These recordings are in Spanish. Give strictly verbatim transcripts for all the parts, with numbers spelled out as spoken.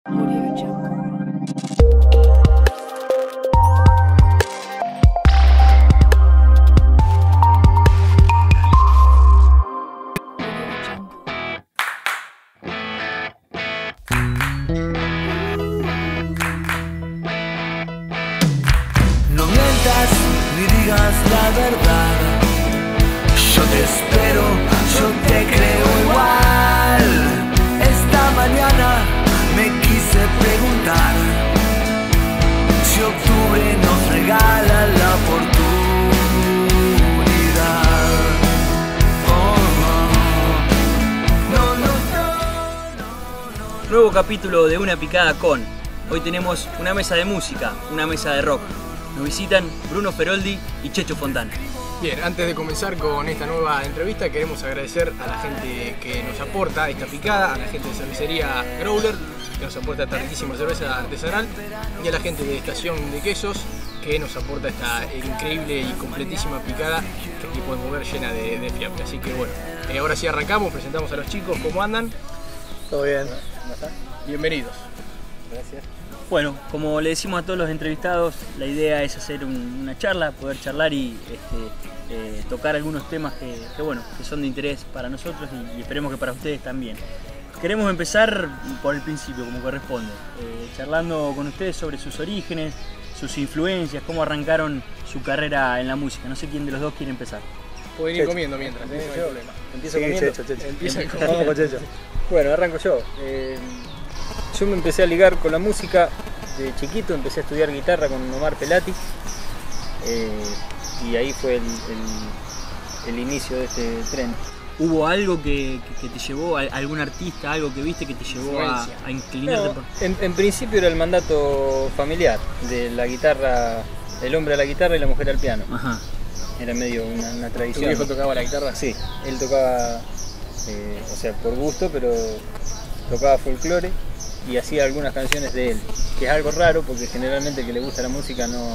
Audio Jungle. No mientas ni digas la verdad. Yo te espero, yo te creo igual. Esta mañana me quise preguntar si octubre nos regala la oportunidad. Oh, no, no, no, no. Nuevo capítulo de Una Picada Con. Hoy tenemos una mesa de música, una mesa de rock. Nos visitan Bruno Feroldi y Checho Fontana. Bien, antes de comenzar con esta nueva entrevista queremos agradecer a la gente que nos aporta esta picada, a la gente de cervecería Growler que nos aporta esta riquísima cerveza artesanal y a la gente de Estación de Quesos que nos aporta esta increíble y completísima picada que aquí podemos ver llena de, de fiambre. Así que bueno, eh, ahora sí arrancamos, presentamos a los chicos, ¿cómo andan? Todo bien. ¿Cómo están? Bienvenidos. Gracias. Bueno, como le decimos a todos los entrevistados, la idea es hacer un- una charla, poder charlar y este, eh, tocar algunos temas que, que, bueno, que son de interés para nosotros y, y esperemos que para ustedes también. Queremos empezar por el principio, como corresponde, eh, charlando con ustedes sobre sus orígenes, sus influencias, cómo arrancaron su carrera en la música. No sé quién de los dos quiere empezar. Pueden ir Checho. comiendo mientras, ¿eh? No hay problema. Empiezo Sí, comiendo. Checho, Checho. Empieza con- Vamos con Checho. Bueno, arranco yo. Eh, yo me empecé a ligar con la música de chiquito, empecé a estudiar guitarra con Omar Pelati. eh, y ahí fue el, el- el inicio de este tren. ¿Hubo algo que, que- que te llevó, a- algún artista, algo que viste que te llevó a, Influencia. a inclinarte No, por...? en, en principio era el mandato familiar de la guitarra, el hombre a la guitarra y la mujer al piano. Ajá. Era medio una, una ¿Tu tradición. viejo tocaba la guitarra? Sí, él tocaba, eh, o sea, por gusto, pero tocaba folclore y hacía algunas canciones de él, que es algo raro porque generalmente el que le gusta la música no,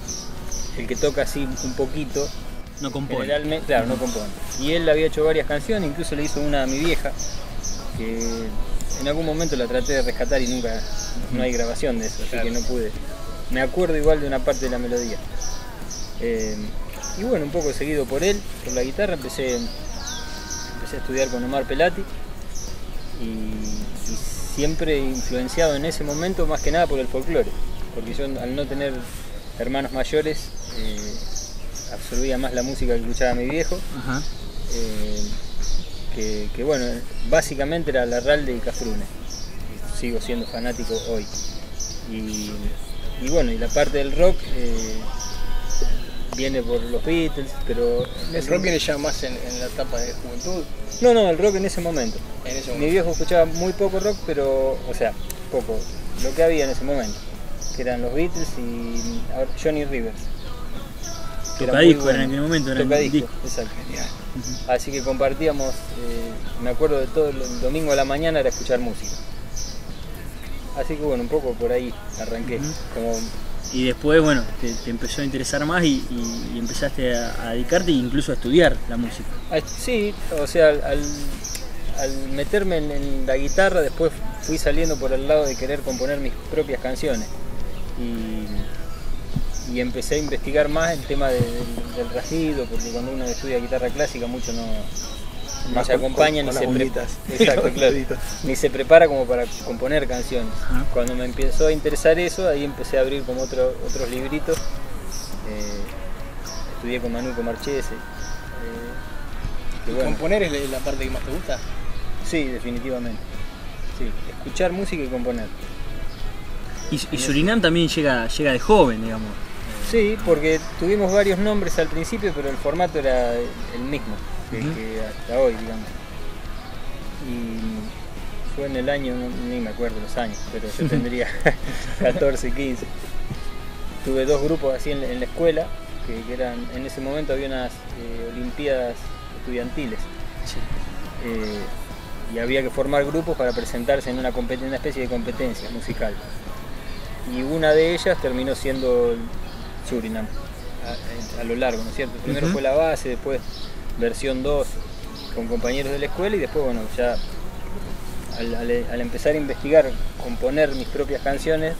el que toca así un poquito, No compone. generalmente, claro, no compone. Y él había hecho varias canciones, incluso le hizo una a mi vieja, que en algún momento la traté de rescatar y nunca, no hay grabación de eso, así Claro. que no pude. Me acuerdo igual de una parte de la melodía. Eh, y bueno, un poco seguido por él, por la guitarra, empecé, empecé a estudiar con Omar Pelati y, y siempre influenciado en ese momento más que nada por el folclore, porque yo al no tener hermanos mayores eh, absorbía más la música que escuchaba mi viejo, Ajá. eh, que, que bueno, básicamente era Larralde y Cafrune, y sigo siendo fanático hoy. Y, y bueno, y la parte del rock eh, viene por los Beatles, pero... El rock viene ya más en, en la etapa de juventud, No, no, el rock en ese momento. en ese Mi momento. viejo escuchaba muy poco rock, pero, o sea, poco, lo que había en ese momento, que eran los Beatles y ahora, Johnny Rivers. que era muy Tocadisco bueno. era en aquel momento, era Tocadisco, disco. exacto. Así que compartíamos, eh, me acuerdo de todo, el domingo a la mañana era escuchar música. Así que bueno, un poco por ahí arranqué. Ujú. Como, Y después, bueno, te, te empezó a interesar más y, y- y empezaste a, a dedicarte e incluso a estudiar la música. ah, sí, o sea, al, al- al meterme en, en la guitarra, después fui saliendo por el lado de querer componer mis propias canciones. Y, y empecé a investigar más el tema de- del, del rasguido, porque cuando uno estudia guitarra clásica mucho no, no Más se con- acompaña con- ni con se las pre- uñitas. Exacto, Con los claro. deditos. Ni se prepara como para componer canciones. Ajá. Cuando me empezó a interesar eso, ahí empecé a abrir como otro- otros libritos. Eh, estudié con Manuco Marchese. eh, que bueno, ¿Componer es la- la parte que más te gusta? sí, definitivamente. Sí, escuchar música y componer. Y, y Surinam también llega, llega de joven, digamos. Sí, porque tuvimos varios nombres al principio, pero el formato era el mismo que, Ujú. que hasta hoy, digamos. Y fue en el año, no- ni me acuerdo los años, pero yo tendría catorce, quince. Tuve dos grupos así en, la- en la escuela, que, que eran, en ese momento había unas eh, olimpiadas estudiantiles. Sí. eh, y había que formar grupos para presentarse en una, compet- una especie de competencia musical. Y una de ellas terminó siendo el Surinam, a, a lo largo, ¿no es cierto? Primero Ujú. fue la base, después versión dos con compañeros de la escuela y después, bueno, ya al, al, al empezar a investigar, componer mis propias canciones,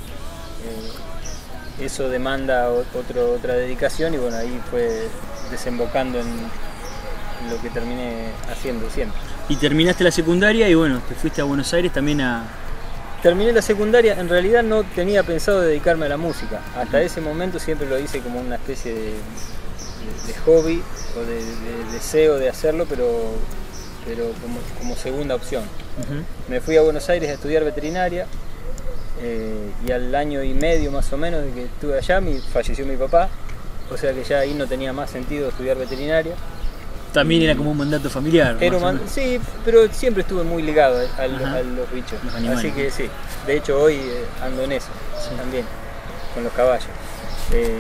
eh, eso demanda otro, otra dedicación y bueno, ahí fue desembocando en lo que terminé haciendo siempre. Y terminaste la secundaria y bueno, te fuiste a Buenos Aires también a... Terminé la secundaria, en realidad no tenía pensado dedicarme a la música. Hasta ese momento siempre lo hice como una especie de, de, de hobby o de, de deseo de hacerlo, pero, pero como, como segunda opción. Uh-huh. Me fui a Buenos Aires a estudiar veterinaria eh, y al año y medio más o menos de que estuve allá mi, falleció mi papá, o sea que ya ahí no tenía más sentido estudiar veterinaria. También era como un mandato familiar. Era man... Sí, pero siempre estuve muy ligado al, a los bichos. Los Así que sí, de hecho hoy eh, ando en eso sí. También, con los caballos. Eh,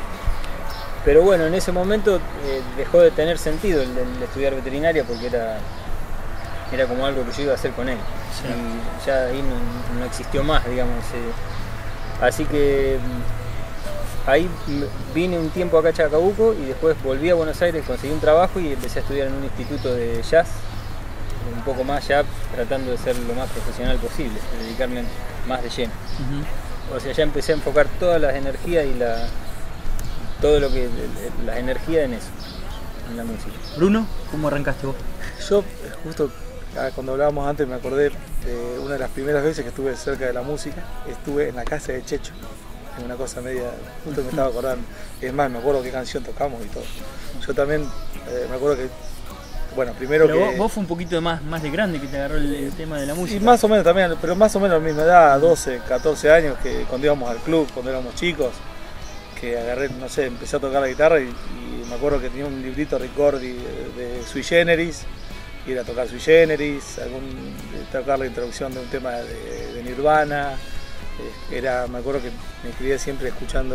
pero bueno, en ese momento eh, dejó de tener sentido el, el estudiar veterinaria porque era, era como algo que yo iba a hacer con él. Sí. Y ya ahí no, no existió más, digamos. Eh. Así que ahí vine un tiempo acá a Chacabuco y después volví a Buenos Aires, conseguí un trabajo y empecé a estudiar en un instituto de jazz, un poco más ya tratando de ser lo más profesional posible, de dedicarme más de lleno. Uh-huh. O sea, ya empecé a enfocar todas las energías y la, todo lo que, la energía en eso, en la música. Bruno, ¿cómo arrancaste vos? Yo, justo cuando hablábamos antes, me acordé de una de las primeras veces que estuve cerca de la música, estuve en la casa de Checho. Una cosa media, justo me estaba acordando, es más, me acuerdo qué canción tocamos y todo. Yo también eh, me acuerdo que, bueno, primero pero que... Vos, vos fue un poquito más, más de grande que te agarró el, el tema de la música. Y más o menos también, pero más o menos a la misma edad, doce, catorce años, que cuando íbamos al club, cuando éramos chicos, que agarré, no sé, empecé a tocar la guitarra y, y me acuerdo que tenía un librito Ricordi de, de Sui Generis, y era tocar Sui Generis, algún, tocar la introducción de un tema de, de Nirvana. Era, me acuerdo que me crié siempre escuchando,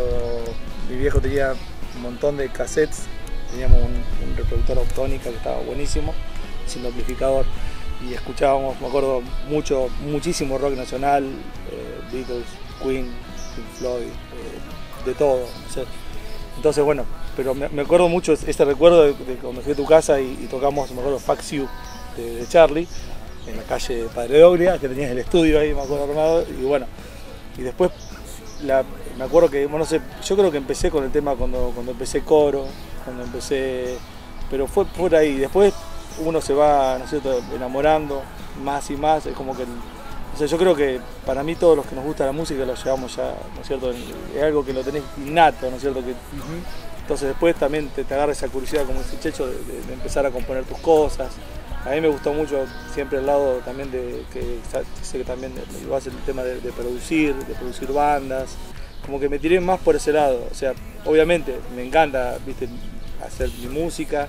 mi viejo tenía un montón de cassettes, teníamos un, un reproductor Autónica que estaba buenísimo, sin amplificador, y escuchábamos, me acuerdo, mucho, muchísimo rock nacional, eh, Beatles, Queen, Pink Floyd, eh, de todo. O sea, entonces bueno, pero me, me acuerdo mucho este recuerdo de, de cuando fui a tu casa y, y tocamos, me acuerdo, Fax You de, de Charlie, en la calle Padre Oglia, que tenías el estudio ahí, me acuerdo, armado, y bueno. Y después, la, me acuerdo que, bueno, no sé, yo creo que empecé con el tema cuando, cuando empecé coro, cuando empecé, pero fue por ahí. Después uno se va, ¿no es cierto?, enamorando más y más. Es como que, o sea, yo creo que para mí todos los que nos gusta la música lo llevamos ya, ¿no es cierto?, es algo que lo tenés innato, ¿no es cierto? Que, uh-huh. Entonces después también te, te agarra esa curiosidad, como dice Checho, de, de, de empezar a componer tus cosas. A mí me gustó mucho siempre el lado también de que sé que también lo hace el tema de, de producir, de producir bandas, como que me tiré más por ese lado. O sea, obviamente me encanta, viste, hacer mi música.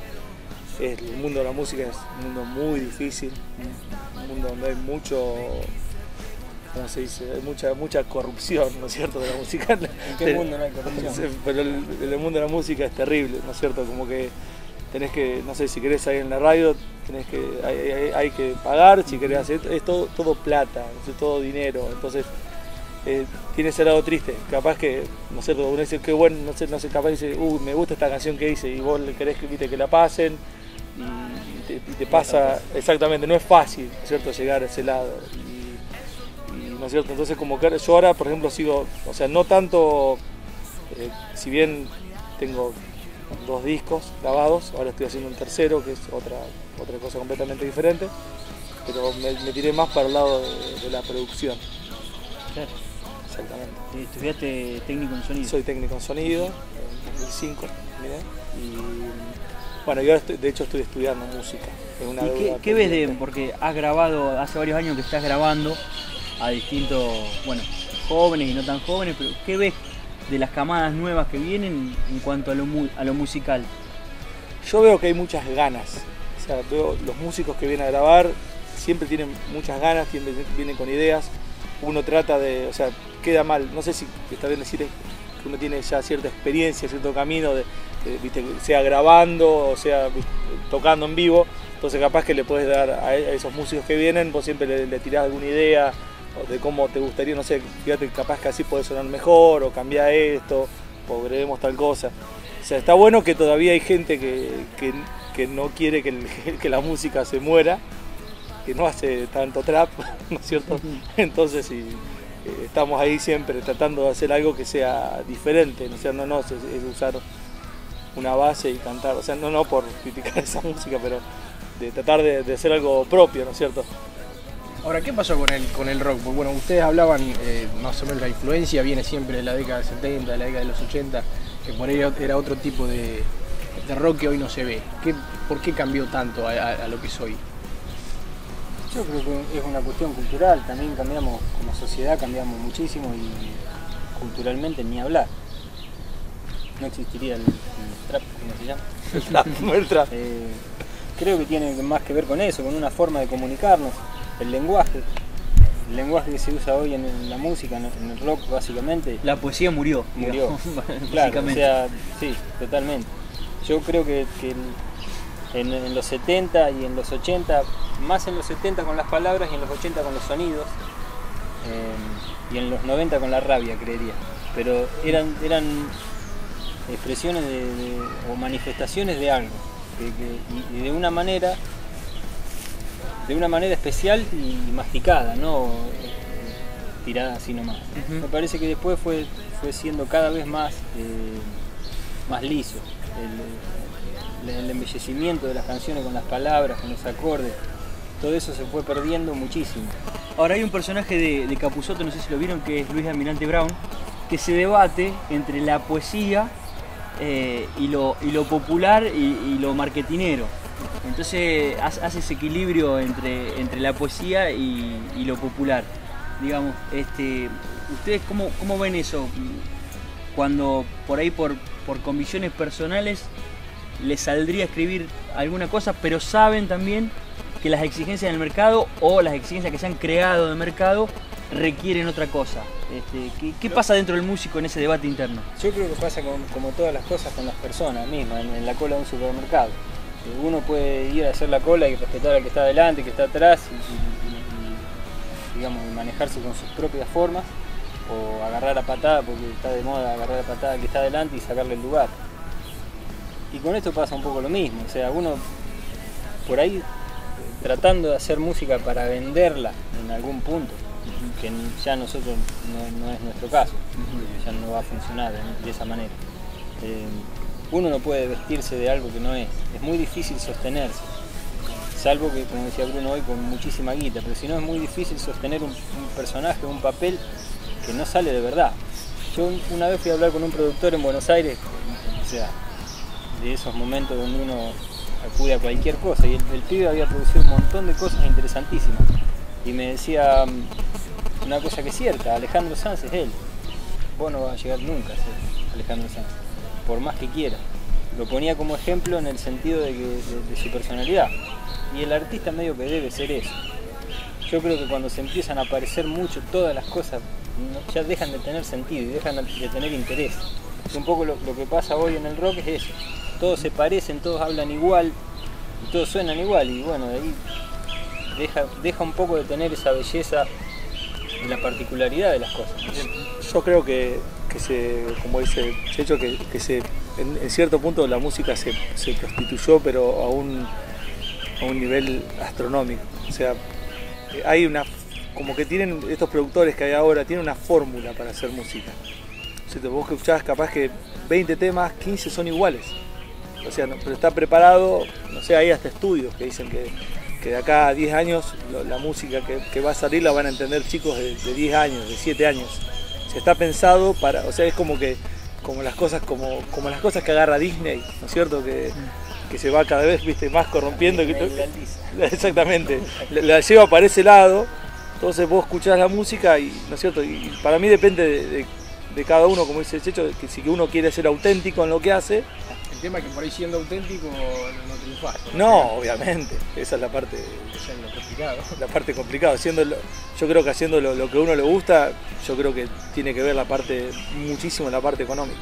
El mundo de la música es un mundo muy difícil, un mundo donde hay mucho, ¿cómo se dice? Hay mucha, mucha corrupción, ¿no es cierto?, de la música. ¿En qué mundo no hay corrupción? Pero el, el mundo de la música es terrible, ¿no es cierto? Como que tenés que, no sé, si querés salir en la radio, tenés que, hay, hay, hay que pagar, si querés hacer, es todo, todo plata, es todo dinero, entonces eh, tiene ese lado triste, capaz que, no sé, uno dice, qué bueno, no sé, no sé, capaz dice, uh, me gusta esta canción que hice, y vos le querés que, viste, que la pasen, y, y, te, y te pasa, exactamente, no es fácil, ¿no es cierto?, llegar a ese lado, y, y, ¿no es cierto?, entonces como que yo ahora, por ejemplo, sigo, o sea, no tanto, eh, si bien tengo dos discos grabados, ahora estoy haciendo un tercero, que es otra, otra cosa completamente diferente, pero me, me tiré más para el lado de, de la producción. Claro. Exactamente. ¿Estudiaste técnico en sonido? Soy técnico en sonido, en dos mil cinco, mirá, y bueno, yo estoy, de hecho estoy estudiando música. Es una ¿Y qué, qué ves de, porque has grabado, hace varios años que estás grabando a distintos, bueno, jóvenes y no tan jóvenes, pero qué ves de las camadas nuevas que vienen en cuanto a lo, a lo musical? Yo veo que hay muchas ganas, o sea, veo los músicos que vienen a grabar, siempre tienen muchas ganas, tienen, vienen con ideas, uno trata de, o sea, queda mal, no sé si está bien decir que uno tiene ya cierta experiencia, cierto camino, de, de, ¿viste?, sea grabando o sea tocando en vivo, entonces capaz que le puedes dar a esos músicos que vienen, vos siempre le, le tirás alguna idea, de cómo te gustaría, no sé, fíjate, capaz que así puede sonar mejor, o cambiar esto, o agreguemos tal cosa. O sea, está bueno que todavía hay gente que, que, que no quiere que, el, que la música se muera, que no hace tanto trap, ¿no es cierto? Entonces sí, eh, estamos ahí siempre tratando de hacer algo que sea diferente, ¿no? O sea, no, no es, es usar una base y cantar, o sea, no, no por criticar esa música, pero de tratar de, de hacer algo propio, ¿no es cierto? Ahora, ¿qué pasó con el, con el rock? Porque bueno, ustedes hablaban eh, más o menos la influencia viene siempre de la década del setenta, de la década de los ochenta, que por ahí era otro tipo de, de rock que hoy no se ve. ¿Qué, ¿Por qué cambió tanto a, a, a lo que es hoy? Yo creo que es una cuestión cultural, también cambiamos como sociedad, cambiamos muchísimo y culturalmente ni hablar. No existiría el, el trap, ¿cómo se llama? El trap, el trap. Eh, creo que tiene más que ver con eso, con una forma de comunicarnos, el lenguaje, el lenguaje que se usa hoy en, en la música, en, en el rock básicamente. La poesía murió, Murió, digamos, claro, o sea, sí, totalmente. Yo creo que, que en, en los setenta y en los ochenta, más en los setenta con las palabras y en los ochenta con los sonidos, eh, y en los noventa con la rabia, creería. Pero eran, eran expresiones de, de, o manifestaciones de algo, que, que, y, y de una manera, de una manera especial y masticada, no tirada así nomás. Uh-huh. Me parece que después fue, fue siendo cada vez más, eh, más liso. El, el embellecimiento de las canciones con las palabras, con los acordes, todo eso se fue perdiendo muchísimo. Ahora hay un personaje de, de Capusotto, no sé si lo vieron, que es Luis Almirante Brown, que se debate entre la poesía eh, y, lo, y lo popular y, y lo marketinero. Entonces hace ese equilibrio entre, entre la poesía y, y lo popular. Digamos, este, ¿ustedes cómo, cómo ven eso? Cuando por ahí por, por convicciones personales les saldría a escribir alguna cosa, pero saben también que las exigencias del mercado o las exigencias que se han creado del mercado requieren otra cosa. Este, ¿qué, ¿Qué pasa dentro del músico en ese debate interno? Yo creo que pasa con, como todas las cosas con las personas mismas, en, en la cola de un supermercado. Uno puede ir a hacer la cola y respetar al que está adelante, que está atrás, y, y, y, digamos, manejarse con sus propias formas, o agarrar a patada, porque está de moda agarrar a patada al que está adelante y sacarle el lugar. Y con esto pasa un poco lo mismo, o sea, uno por ahí tratando de hacer música para venderla en algún punto, que ya nosotros no, no es nuestro caso, ya no va a funcionar de, de esa manera. Eh, uno no puede vestirse de algo que no es, es muy difícil sostenerse, salvo que, como decía Bruno hoy, con muchísima guita, pero si no es muy difícil sostener un, un personaje, un papel que no sale de verdad. Yo una vez fui a hablar con un productor en Buenos Aires, o sea, de esos momentos donde uno acude a cualquier cosa, y el, el pibe había producido un montón de cosas interesantísimas, y me decía una cosa que es cierta: Alejandro Sanz es él, vos no vas a llegar nunca a ser Alejandro Sanz, por más que quiera. Lo ponía como ejemplo en el sentido de, que, de, de su personalidad, y el artista medio que debe ser eso. Yo creo que cuando se empiezan a aparecer mucho todas las cosas, no, ya dejan de tener sentido y dejan de tener interés. Un poco lo, lo que pasa hoy en el rock es eso: todos se parecen, todos hablan igual y todos suenan igual, y bueno, de ahí deja, deja un poco de tener esa belleza y la particularidad de las cosas. Yo creo que, que se, como dice Checho, que, que se, en, en cierto punto la música se, se prostituyó, pero a un, a un nivel astronómico. O sea, hay una, como que tienen estos productores que hay ahora, tienen una fórmula para hacer música. O sea, vos que escuchás capaz que veinte temas, quince son iguales. O sea, no, pero está preparado, no sé, hay hasta estudios que dicen que, que de acá a diez años lo, la música que, que va a salir la van a entender chicos de, de diez años, de siete años. O sea, está pensado para, o sea, es como que como las cosas como, como las cosas que agarra Disney, ¿no es cierto? Que, que se va cada vez, viste, más corrompiendo. Que, exactamente, la, la lleva para ese lado. Entonces vos escuchás la música y, ¿no es cierto? Y para mí depende de, de, de cada uno, como dice el Checho, que si uno quiere ser auténtico en lo que hace. El tema es que por ahí siendo auténtico no, no triunfás. No, obviamente, esa es la parte, Esa es lo complicado. la parte complicada. Haciendo lo, yo creo que haciendo lo, lo que a uno le gusta, yo creo que tiene que ver la parte, muchísimo la parte económica.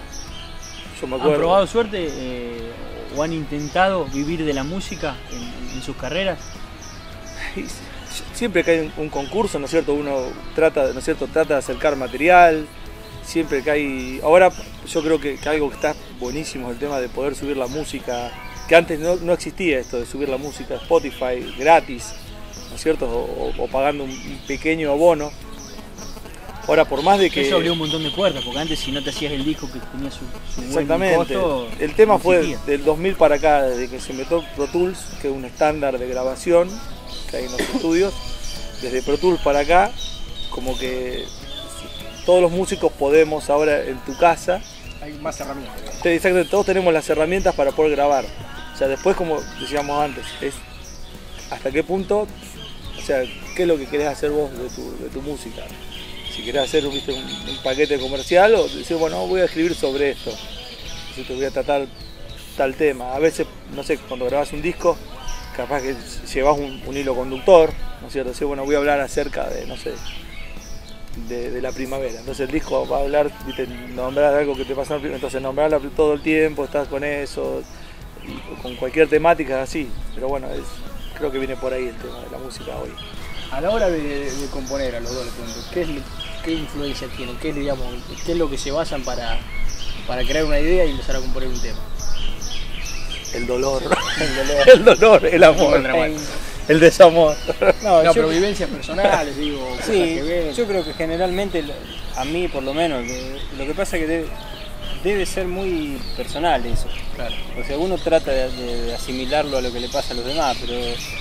Yo me acuerdo, ¿Han probado suerte eh, o han intentado vivir de la música en, en sus carreras? y siempre que hay un, un concurso, ¿no es cierto? Uno trata, ¿no es cierto? Trata de acercar material. Siempre que hay, ahora yo creo que, que algo que está buenísimo es el tema de poder subir la música, que antes no, no existía esto de subir la música a Spotify gratis, ¿no es cierto? O, o pagando un, un pequeño abono. Ahora, por más de que... Eso abrió un montón de puertas, porque antes si no te hacías el disco que tenía su, su buen Exactamente. costo, El tema no fue existía. del dos mil para acá, desde que se inventó Pro Tools, que es un estándar de grabación que hay en los estudios. Desde Pro Tools para acá, como que todos los músicos podemos ahora en tu casa. Hay más herramientas. Exactamente, todos tenemos las herramientas para poder grabar. O sea, después, como decíamos antes, es hasta qué punto, o sea, qué es lo que querés hacer vos de tu, de tu música. Si querés hacer ¿viste? Un, un paquete comercial o decir, bueno, voy a escribir sobre esto, si te voy a tratar tal tema. A veces, no sé, cuando grabás un disco, capaz que llevas un, un hilo conductor, ¿no es cierto? Decir, bueno, voy a hablar acerca de, no sé, de, de la primavera. Entonces el disco va a hablar, ¿viste? Nombrar algo que te pasó en la primavera, entonces nombrarla todo el tiempo, estás con eso, y con cualquier temática así. Pero bueno, es, creo que viene por ahí el tema de la música hoy. A la hora de, de componer a los dos, les pregunto, ¿qué, es, ¿qué influencia tienen? ¿Qué, digamos, ¿Qué es lo que se basan para, para crear una idea y empezar a componer un tema? El dolor, El dolor. el dolor, el amor, El- el desamor. No, No, yo- pero vivencias personales, digo, cosas Sí, que ven. yo creo que generalmente, lo- a mí por lo menos, que- lo que pasa es que debe, debe ser muy personal eso. Claro. O sea, uno trata de, de asimilarlo a lo que le pasa a los demás, pero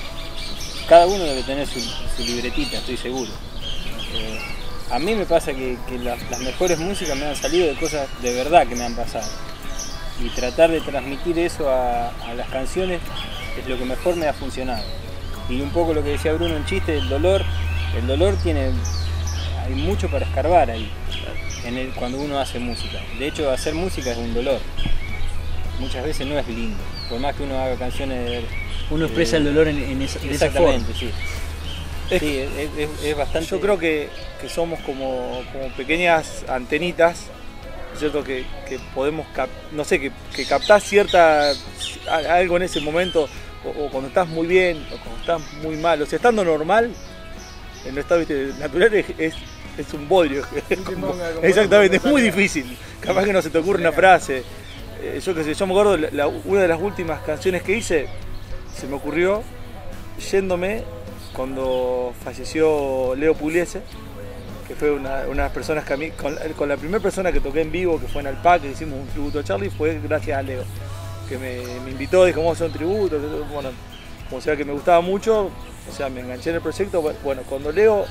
cada uno debe tener su, su libretita, estoy seguro. Eh, a mí me pasa que, que las, las mejores músicas me han salido de cosas de verdad que me han pasado. Y tratar de transmitir eso a, a las canciones es lo que mejor me ha funcionado. Y un poco lo que decía Bruno en chiste, el dolor, el dolor tiene, hay mucho para escarbar ahí, en el, cuando uno hace música. De hecho, hacer música es un dolor. Muchas veces no es lindo, por más que uno haga canciones de, Uno expresa eh, el dolor en, en esa, de esa forma. exactamente, sí. Es- Sí, es, es- es bastante. Yo creo que, que somos como, como pequeñas antenitas, ¿no es cierto? Que, que podemos, cap- no sé, que, que captás cierta, a- algo en ese momento, o, o cuando estás muy bien, o cuando estás muy mal, o sea, estando normal, en el estado ¿viste? natural es, es, es un bodrio. Como- ponga como- exactamente, es como muy salga. difícil. Capaz que no se te ocurre una frase. Eh, yo qué sé, yo me acuerdo, la- la- una de las últimas canciones que hice, se me ocurrió yéndome cuando falleció Leo Pugliese, que fue una, una de las personas que a mí, con, con la primera persona que toqué en vivo, que fue en Alpac, que hicimos un tributo a Charlie, fue gracias a Leo, que me, me invitó, dijo, vamos a hacer un tributo, bueno, como sea que me gustaba mucho, o sea, me enganché en el proyecto. Bueno, cuando Leo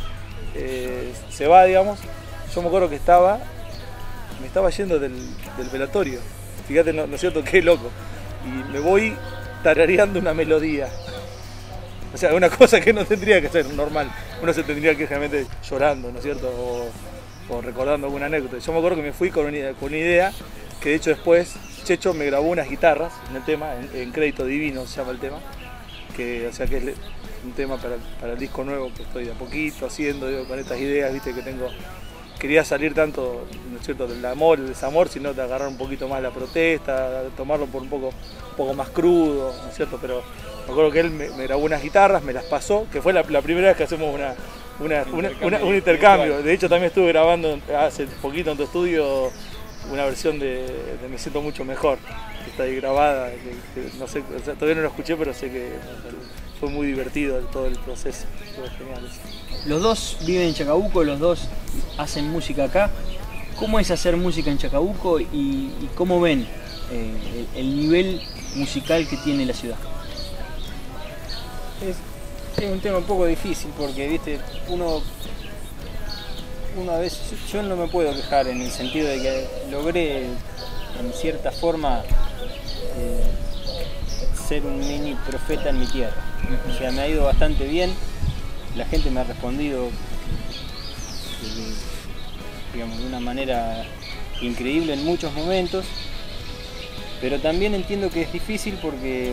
eh, se va, digamos, yo me acuerdo que estaba, me estaba yendo del, del velatorio, fíjate, ¿no, ¿no es cierto? Qué loco, y me voy tarareando una melodía. O sea, una cosa que no tendría que ser normal. Uno se tendría que ir realmente llorando, ¿no es cierto? O, o recordando alguna anécdota. Yo me acuerdo que me fui con una, con una idea, que de hecho después Checho me grabó unas guitarras en el tema, en, en Crédito Divino se llama el tema, que, o sea, que es le- un tema para, para el disco nuevo que estoy de a poquito haciendo, digo, con estas ideas, viste, que tengo. Quería salir tanto, ¿no es cierto?, del amor, el desamor, sino de agarrar un poquito más la protesta, tomarlo por un poco, un poco más crudo, ¿no es cierto? Pero me acuerdo que él me, me grabó unas guitarras, me las pasó, que fue la, la primera vez que hacemos una, una, una- una- un intercambio. De hecho, también estuve grabando hace poquito en tu estudio una versión de, de Me Siento Mucho Mejor, que está ahí grabada, que, que no sé, o sea, todavía no lo escuché, pero sé que fue muy divertido todo el proceso, fue genial eso. Los dos viven en Chacabuco, los dos hacen música acá. ¿Cómo es hacer música en Chacabuco y, y cómo ven eh, el, el nivel musical que tiene la ciudad? Es, es un tema un poco difícil porque, viste, uno, uno a veces, yo no me puedo quejar en el sentido de que logré en cierta forma eh, ser un mini profeta en mi tierra. O sea, me ha ido bastante bien, la gente me ha respondido eh, digamos, de una manera increíble en muchos momentos, pero también entiendo que es difícil porque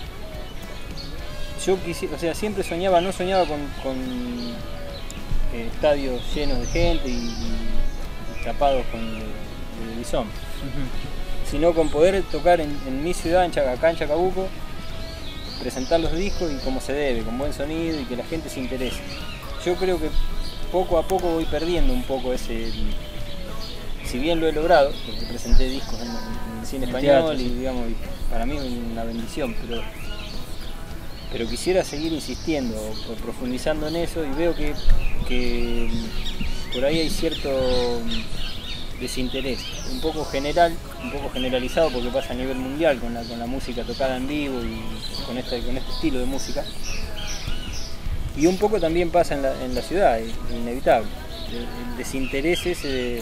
yo quisiera, o sea, siempre soñaba, no soñaba con, con eh, estadios llenos de gente y, y tapados con de, de bisón, sino con poder tocar en, en mi ciudad, en Chaca- acá en Chacabuco, presentar los discos y como se debe, con buen sonido y que la gente se interese. Yo creo que poco a poco voy perdiendo un poco ese, si bien lo he logrado, porque presenté discos en, en el cine En el español teatro, y sí. digamos, y para mí es una bendición, pero pero quisiera seguir insistiendo o profundizando en eso y veo que, que por ahí hay cierto desinterés, un poco general, un poco generalizado porque pasa a nivel mundial con la, con la música tocada en vivo y con este, con este estilo de música. Y un poco también pasa en la, en la ciudad, es inevitable. El, el desinterés ese de,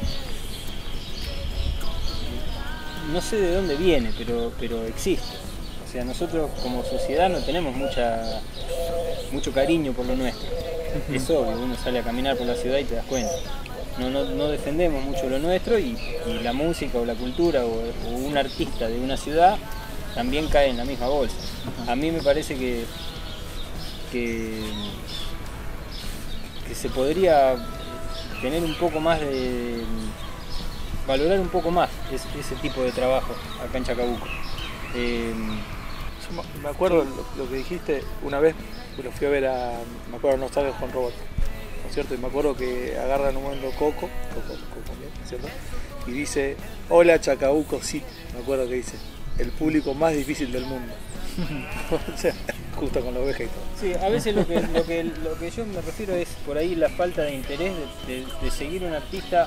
no sé de dónde viene, pero, pero existe. O sea, nosotros como sociedad no tenemos mucha, mucho cariño por lo nuestro. Es obvio, uno sale a caminar por la ciudad y te das cuenta. No, no, no defendemos mucho lo nuestro y, y la música o la cultura o, o un artista de una ciudad también cae en la misma bolsa. A mí me parece que, que, que se podría tener un poco más de... valorar un poco más ese, ese tipo de trabajo acá en Chacabuco. Eh, Yo me acuerdo lo, lo que dijiste una vez, que lo fui a ver a, me acuerdo, no sabes, Juan Roberto, ¿no es cierto? Y me acuerdo que agarran un momento Coco, Coco, Coco, ¿no es cierto? Y dice, hola Chacabuco City, me acuerdo que dice, el público más difícil del mundo. O sea, justo con la oveja y todo. Sí, a veces lo que, lo, que, lo que yo me refiero es por ahí la falta de interés de, de, de seguir un artista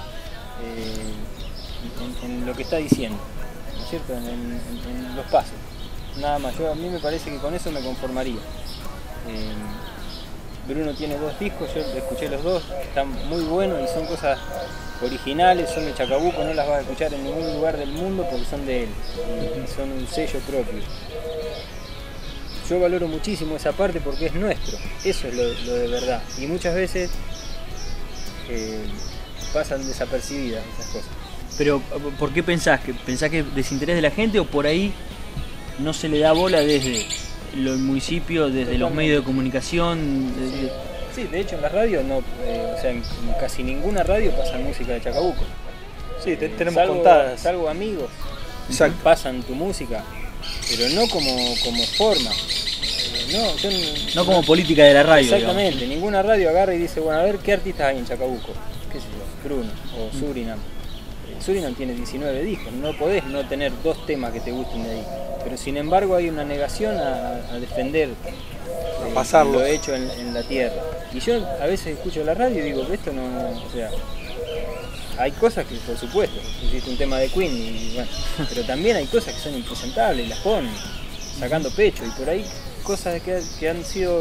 eh, en, en lo que está diciendo, ¿no es cierto? En, en, en los pasos. Nada más, yo a mí me parece que con eso me conformaría. Eh, Bruno tiene dos discos, yo escuché los dos, están muy buenos y son cosas originales, son de Chacabuco, no las vas a escuchar en ningún lugar del mundo porque son de él, y son un sello propio. Yo valoro muchísimo esa parte porque es nuestro, eso es lo, lo de verdad. Y muchas veces eh, pasan desapercibidas esas cosas. Pero, ¿por qué pensás? ¿Que pensás que es desinterés de la gente o por ahí no se le da bola desde los municipios, desde Totalmente. Los medios de comunicación? Sí, sí, de hecho en la radio, no, eh, o sea, en casi ninguna radio pasa música de Chacabuco. Sí, te, eh, tenemos salvo, contadas. Salvo amigos, Exacto. pasan tu música, pero no como, como forma. No, yo, no como política de la radio. Exactamente, digamos. Ninguna radio agarra y dice, bueno, a ver qué artistas hay en Chacabuco, qué sé yo, Bruno o mm. Surinam. Eh, Surinam tiene diecinueve discos, no podés no tener dos temas que te gusten de ahí. Pero sin embargo hay una negación a, a defender a pasarlo. Lo hecho en, en la tierra. Y yo a veces escucho la radio y digo que esto no, no, o sea, hay cosas que por supuesto, existe un tema de Queen, y, bueno, pero también hay cosas que son impresentables, las ponen sacando pecho y por ahí cosas que, que han sido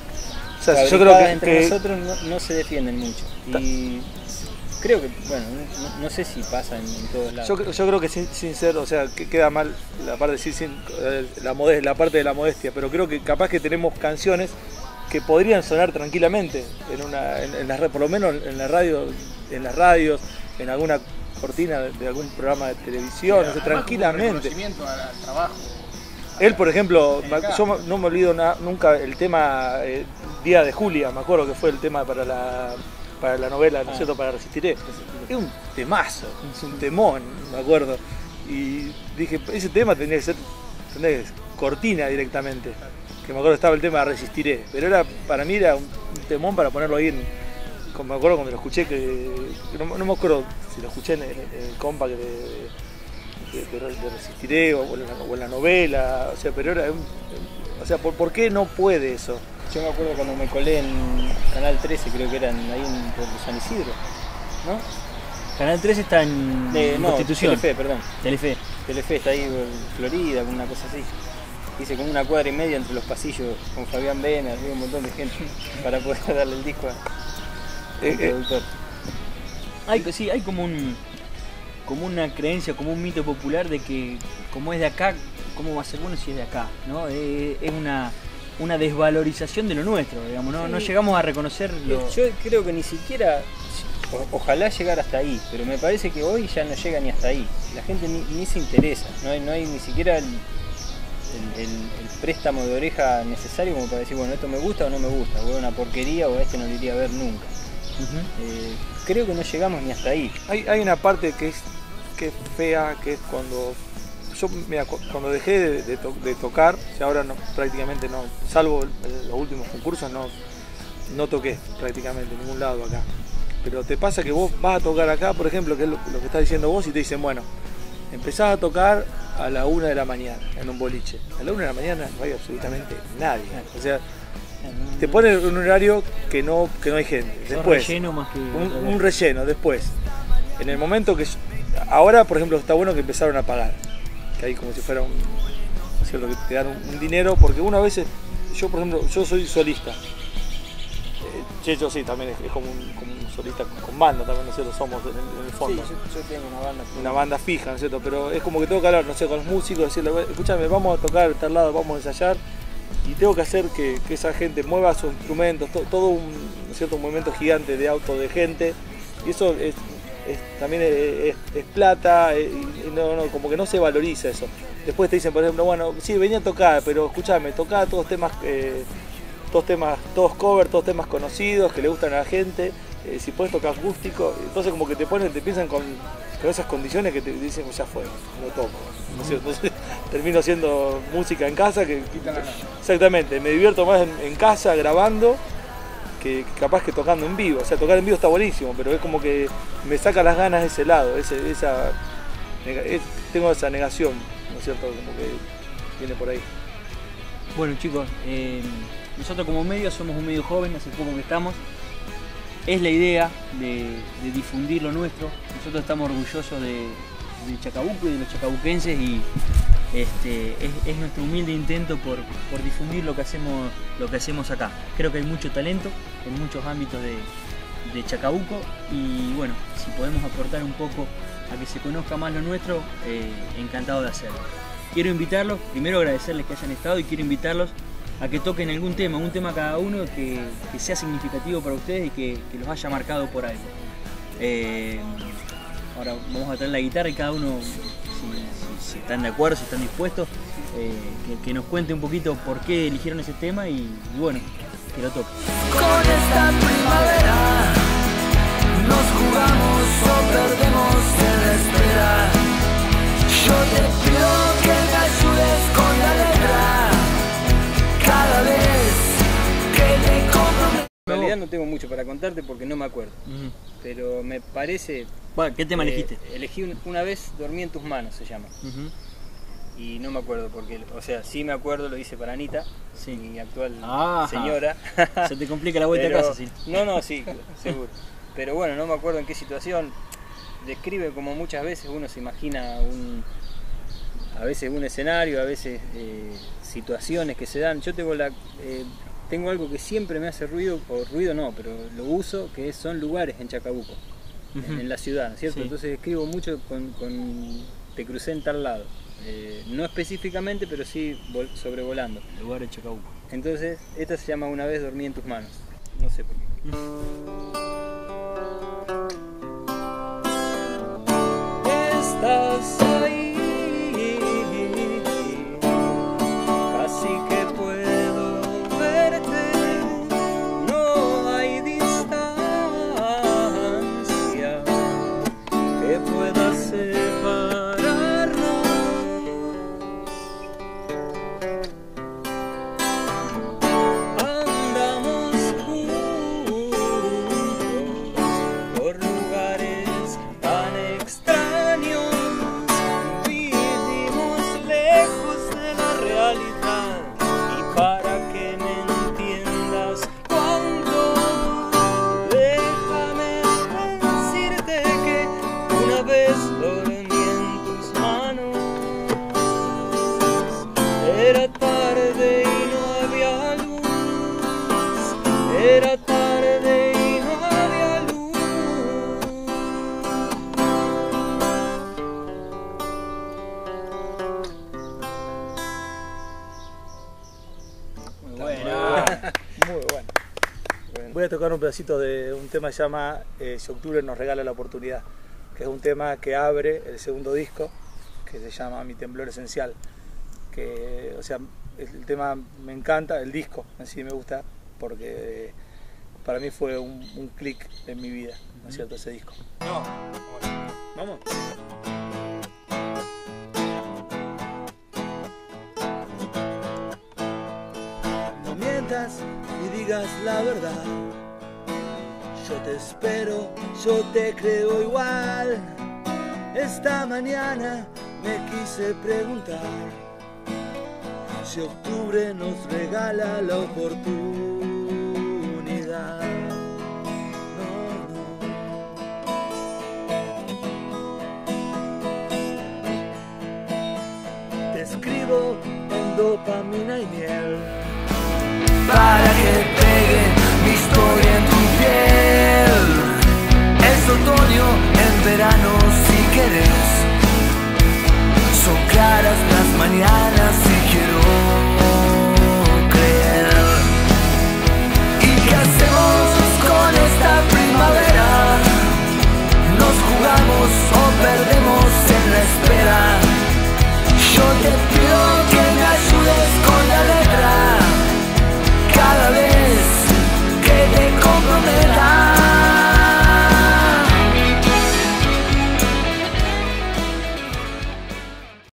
o sea, yo creo que entre que... nosotros no, no se defienden mucho. Y creo que, bueno, no, no sé si pasa en, en todos lados. Yo, yo creo que sin, sin ser, o sea, que queda mal la parte de decir sin, la, modest, la parte de la modestia, pero creo que capaz que tenemos canciones que podrían sonar tranquilamente en una, en, en la, por lo menos en la radio, en las radios, en alguna cortina de, de algún programa de televisión, Pero, o sea, tranquilamente. Reconocimiento al, al trabajo. Él, por ejemplo, yo no me olvido na, nunca el tema eh, Día de Julia, me acuerdo que fue el tema para la, para la novela, ¿no es cierto?, para Resistiré. Es un temazo, es un temón, me acuerdo. Y dije, ese tema tendría que ser, tendría que ser cortina directamente. Que me acuerdo estaba el tema de Resistiré, pero era, para mí era un, un temón para ponerlo ahí en... Me acuerdo cuando lo escuché, que, que no, no me acuerdo si lo escuché en, en, en el compact de... De, de, de Resistiré o en, la, o en la novela, o sea, pero era un, o sea, ¿por, ¿por qué no puede eso? Yo me acuerdo cuando me colé en Canal trece, creo que era en, ahí en por San Isidro, ¿no? Canal trece está en de, no, Constitución. Telefe, perdón. Telefe. Telefe está ahí en Florida, una cosa así. Hice como una cuadra y media entre los pasillos con Fabián Vena, había un montón de gente para poder darle el disco al eh, productor. Eh. Hay, sí, hay como un como una creencia, como un mito popular de que como es de acá, ¿cómo va a ser bueno si es de acá? ¿No? Es, es una, una desvalorización de lo nuestro, digamos, no, sí. no llegamos a reconocerlo. Yo creo que ni siquiera, o, ojalá llegar hasta ahí, pero me parece que hoy ya no llega ni hasta ahí. La gente ni, ni se interesa, no hay, no hay ni siquiera el, el, el, el préstamo de oreja necesario como para decir, bueno, esto me gusta o no me gusta, o es una porquería o a este no lo iría a ver nunca. Uh-huh. eh, creo que no llegamos ni hasta ahí. Hay, hay una parte que es que es fea, que es cuando yo mira, cuando dejé de, de, to, de tocar, y ahora no, prácticamente no, salvo los últimos concursos, no, no toqué prácticamente en ningún lado acá. Pero te pasa que vos vas a tocar acá, por ejemplo, que es lo, lo que estás diciendo vos, y te dicen, bueno, empezás a tocar a la una de la mañana en un boliche. A la una de la mañana no hay absolutamente nadie. O sea, te ponen un horario que no, que no hay gente. Después, relleno más que un, un relleno. Después, en el momento que... Ahora, por ejemplo, está bueno que empezaron a pagar. Que hay como si fuera un... ¿no es cierto? Que te dan un, un dinero, porque uno a veces... Yo, por ejemplo, yo soy solista. Eh, Checho sí, también es, es como, un, como un solista con banda, también, ¿no es cierto? Somos en el, en el fondo. Sí, yo, yo tengo una banda. Una banda fija, ¿no es cierto? Pero es como que tengo que hablar, no sé, con los músicos, decirle, escúchame, vamos a tocar tal lado, vamos a ensayar. Y tengo que hacer que, que esa gente mueva sus instrumentos, to, todo un, ¿no es cierto? Un movimiento gigante de auto, de gente. Y eso es, es, también es, es, es plata, y, y no, no, como que no se valoriza eso. Después te dicen, por ejemplo, bueno, sí, venía a tocar, pero escúchame, tocá todos temas, eh, todos temas, todos covers, todos temas conocidos, que le gustan a la gente. Eh, si puedes tocar acústico, entonces como que te ponen, te piensan con, con esas condiciones que te dicen, ya fue, no toco, ¿no es cierto? Entonces termino haciendo música en casa, que exactamente, me divierto más en, en casa grabando que capaz que tocando en vivo. O sea, tocar en vivo está buenísimo, pero es como que me saca las ganas de ese lado, ese, esa, es, tengo esa negación, ¿no es cierto? Como que viene por ahí. Bueno, chicos, eh, nosotros como medio somos un medio joven, hace poco que estamos. Es la idea de, de difundir lo nuestro. Nosotros estamos orgullosos de, de Chacabuco y de los chacabuquenses, y este, es, es nuestro humilde intento por, por difundir lo que, hacemos, lo que hacemos acá. Creo que hay mucho talento en muchos ámbitos de, de Chacabuco, y bueno, si podemos aportar un poco a que se conozca más lo nuestro, eh, encantado de hacerlo. Quiero invitarlos, primero agradecerles que hayan estado, y quiero invitarlos a que toquen algún tema, un tema cada uno que, que sea significativo para ustedes y que, que los haya marcado por algo. Eh, ahora vamos a traer la guitarra y cada uno, si, si, si están de acuerdo, si están dispuestos, eh, que, que nos cuente un poquito por qué eligieron ese tema, y, y bueno, que lo toquen. Con esta primavera nos jugamos o perdemos en la espera. Yo te pido que me ayudes con la letra cada vez que me comprometo. En realidad no tengo mucho para contarte porque no me acuerdo. Uh-huh. Pero me parece... Bueno, ¿qué tema eh, elegiste? Elegí un- una vez Dormí en tus manos, se llama. Uh-huh. Y no me acuerdo porque, o sea, sí me acuerdo, lo hice para Anita, Sí. mi actual Ajá. señora. Se te complica la vuelta Pero- a casa, sí. No, no, sí, seguro. Pero bueno, no me acuerdo en qué situación. Describe como muchas veces uno se imagina un, a veces un escenario, a veces eh, situaciones que se dan. Yo tengo la eh, tengo algo que siempre me hace ruido, o ruido no, pero lo uso, que son lugares en Chacabuco, Uh-huh. en, en la ciudad, ¿no es cierto? Sí. Entonces escribo mucho con, con te crucé en tal lado. Eh, no específicamente, pero sí vol- sobrevolando. Lugar de Chacabuco. Entonces, esta se llama Una vez dormí en tus manos. No sé por qué. Estás ahí, casi que puedo verte. No hay distancia que pueda separarnos. Andamos juntos por lugares tan extraños, vivimos lejos de la realidad, y para que me entiendas cuánto, déjame decirte que una vez dormí en tus manos. Era tarde y no había luz, era tarde y no había luz. Bueno. Muy bueno. Voy a tocar un pedacito de un tema que se llama eh, Si octubre nos regala la oportunidad, que es un tema que abre el segundo disco, que se llama Mi temblor esencial. Que, o sea, el, el tema me encanta, el disco en sí me gusta, porque para mí fue un, un clic en mi vida, ¿no es cierto? Ese disco. No, Vamos. No mientas y digas la verdad. Yo te espero, yo te creo igual. Esta mañana me quise preguntar si octubre nos regala la oportunidad. No, no. Te escribo en dopamina y miel,